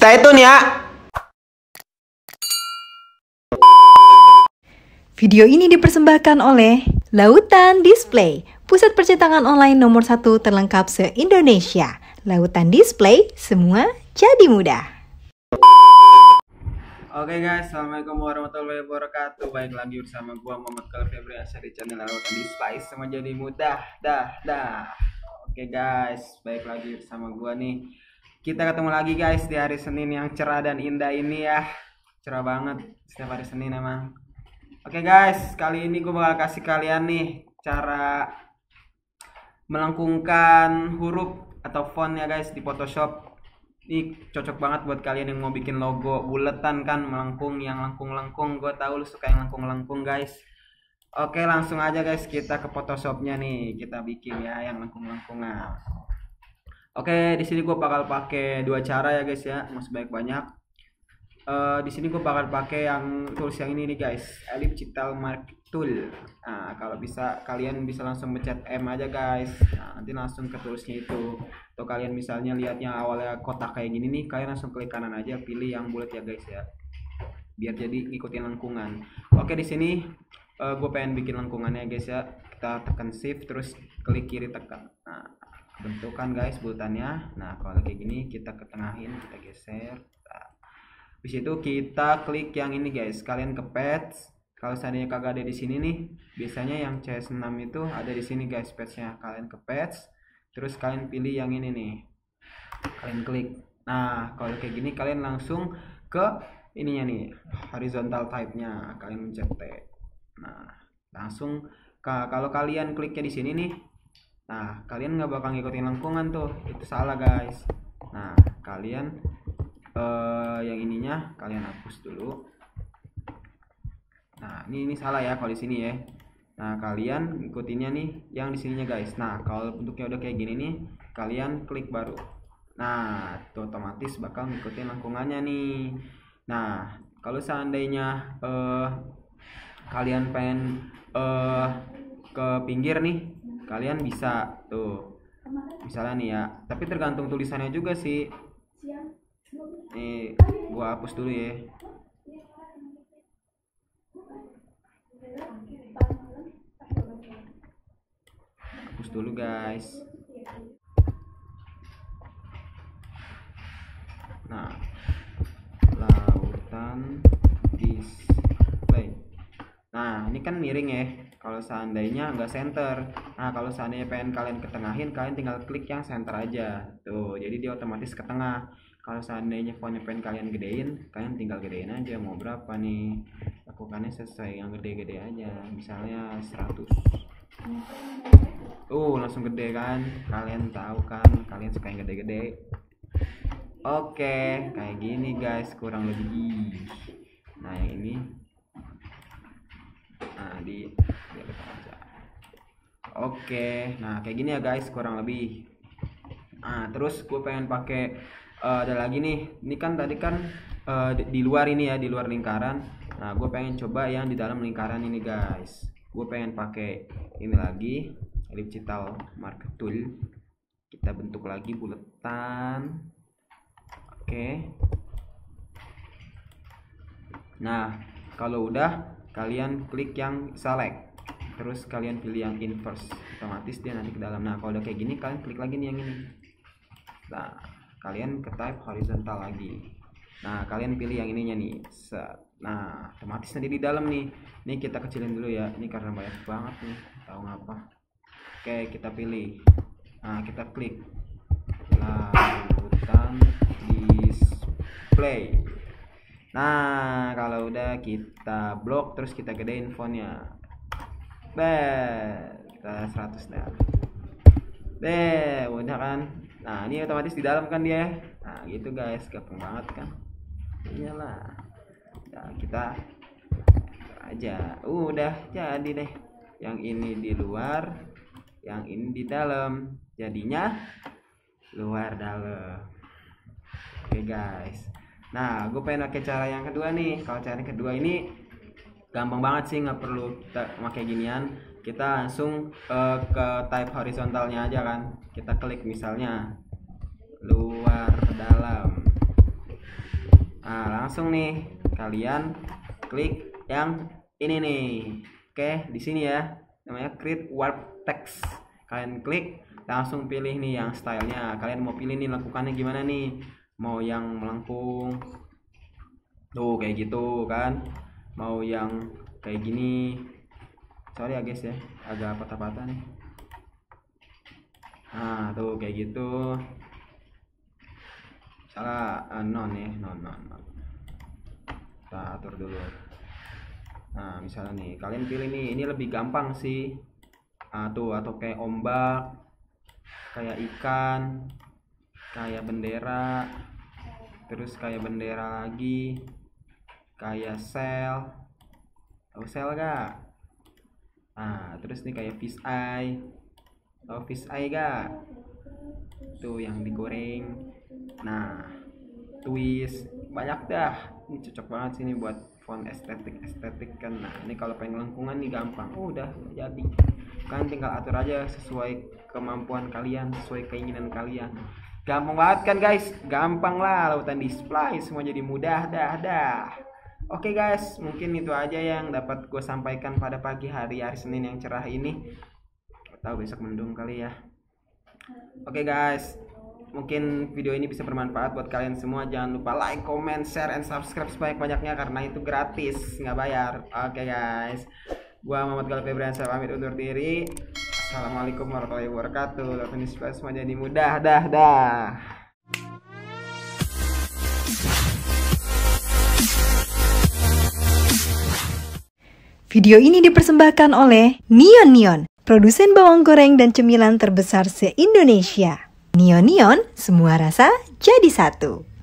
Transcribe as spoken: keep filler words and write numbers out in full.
Stay tune ya. Video ini dipersembahkan oleh Lautan Display, pusat percetakan online nomor satu terlengkap se-Indonesia. Lautan Display, semua jadi mudah. Oke guys, assalamualaikum warahmatullahi wabarakatuh. Baik lagi bersama gua Muhammad Khalil Febriansyah di channel Lautan Display, semua jadi mudah. Dah, dah. Oke guys, baik lagi bersama gua nih. Kita ketemu lagi guys di hari Senin yang cerah dan indah ini ya. Cerah banget setiap hari Senin emang. Oke guys, kali ini gue bakal kasih kalian nih cara melengkungkan huruf atau font ya guys di Photoshop. Ini cocok banget buat kalian yang mau bikin logo buletan kan, melengkung, yang lengkung-lengkung. Gue tahu lu suka yang lengkung-lengkung guys. Oke, langsung aja guys kita ke Photoshopnya nih, kita bikin ya yang lengkung-lengkungan. Oke, di sini gue bakal pakai dua cara ya guys ya, masih banyak banyak. Uh, di sini gue bakal pakai yang tools yang ini nih guys, Elliptical Mark Tool. Nah, kalau bisa kalian bisa langsung pencet M aja guys. Nah, nanti langsung ke toolsnya itu. Atau kalian misalnya lihatnya awalnya kotak kayak gini nih, kalian langsung klik kanan aja, pilih yang bulat ya guys ya. Biar jadi ngikutin lengkungan. Oke, di sini uh, gue pengen bikin lengkungannya guys ya. Kita tekan shift terus klik kiri tekan. Nah, bentukan guys bulatannya. Nah, kalau kayak gini kita ketengahin, kita geser. Di situ kita klik yang ini guys, kalian ke patch. Kalau seandainya kagak ada di sini nih, biasanya yang C S enam itu ada di sini guys patchnya. Kalian ke patch, terus kalian pilih yang ini nih, kalian klik. Nah kalau kayak gini kalian langsung ke ininya nih, horizontal type-nya, kalian mencet T. Nah langsung kalau kalian kliknya di sini nih, nah kalian nggak bakal ngikutin lengkungan tuh, itu salah guys. Nah kalian Uh, yang ininya kalian hapus dulu. Nah ini ini salah ya kalau di sini ya. Nah kalian ikutinnya nih yang di sininya guys. Nah kalau bentuknya udah kayak gini nih, kalian klik baru. Nah itu otomatis bakal ngikutin lengkungannya nih. Nah kalau seandainya uh, kalian pengen uh, ke pinggir nih, kalian bisa tuh misalnya nih ya. Tapi tergantung tulisannya juga sih. Nih gua hapus dulu ya. Hapus dulu guys. Nah Lautan Display. Nah ini kan miring ya, kalau seandainya nggak center. Nah kalau seandainya pengen kalian ketengahin, kalian tinggal klik yang center aja tuh, jadi dia otomatis ke tengah. Kalau seandainya fontnya pengen kalian gedein, kalian tinggal gedein aja mau berapa nih, lakukannya sesuai yang gede-gede aja, misalnya seratus. Uh langsung gede kan, kalian tahu kan kalian suka yang gede-gede. Oke kayak gini guys kurang lebih. Nah yang ini nah di, di aja. Oke nah kayak gini ya guys kurang lebih. Nah terus gue pengen pakai Uh, ada lagi nih, ini kan tadi kan uh, di, di luar ini ya, di luar lingkaran. Nah gue pengen coba yang di dalam lingkaran ini guys. Gue pengen pakai ini lagi, Elliptical Mark Tool. Kita bentuk lagi buletan. Oke. Nah kalau udah kalian klik yang select, terus kalian pilih yang inverse, otomatis dia nanti ke dalam. Nah kalau udah kayak gini kalian klik lagi nih yang ini. Nah kalian ke type horizontal lagi. Nah kalian pilih yang ininya nih. Set. Nah otomatis nanti di dalam nih. Ini kita kecilin dulu ya, ini karena banyak banget nih, tahu ngapa. Oke kita pilih. Nah kita klik Lautan Display. Nah kalau udah kita blok, terus kita gedein fontnya. Beh kita seratus dah. Deh udah kan. Nah ini otomatis di dalam kan dia. Nah gitu guys, gampang banget kan. Iyalah. Nah kita aja uh, udah jadi deh. Yang ini di luar, yang ini di dalam. Jadinya luar dalam. Oke guys. Nah gue pengen pakai cara yang kedua nih. Kalau cara yang kedua ini gampang banget sih, nggak perlu pakai ginian. Kita langsung uh, ke type horizontalnya aja kan. Kita klik misalnya luar dalam. Nah, langsung nih kalian klik yang ini nih. Oke, di sini ya. Namanya create warp text. Kalian klik, langsung pilih nih yang stylenya. Kalian mau pilih nih lengkungannya gimana nih? Mau yang melengkung. Tuh kayak gitu kan. Mau yang kayak gini. Sorry ya guys ya, agak patah-patah nih. Nah, tuh kayak gitu. Salah uh, non ya, non non non. Kita atur dulu. Nah, misalnya nih, kalian pilih nih, ini lebih gampang sih. Ah, tuh atau kayak ombak, kayak ikan, kayak bendera, terus kayak bendera lagi, kayak sel. Tahu sel gak? Nah, terus nih kayak fish eye. Tahu fish eye gak? Tuh yang digoreng. Nah, twist, banyak dah. Ini cocok banget sih nih buat font estetik estetik kan. Nah, ini kalau pengen lengkungan nih gampang. Oh, udah jadi. Kan tinggal atur aja sesuai kemampuan kalian, sesuai keinginan kalian. Gampang banget kan guys? Gampang lah, Lautan Display semua jadi mudah dah dah. Oke guys, mungkin itu aja yang dapat gue sampaikan pada pagi hari hari Senin yang cerah ini. Tahu besok mendung kali ya. Oke guys, mungkin video ini bisa bermanfaat buat kalian semua. Jangan lupa like, comment, share, and subscribe sebanyak-banyaknya karena itu gratis, nggak bayar. Oke guys, gua Muhammad Gal Febrian, saya pamit undur diri. Assalamualaikum warahmatullahi wabarakatuh. Lautan Display semua jadi mudah dah dah. Video ini dipersembahkan oleh Neon Neon, produsen bawang goreng dan cemilan terbesar se-Indonesia. Neon Neon, semua rasa jadi satu.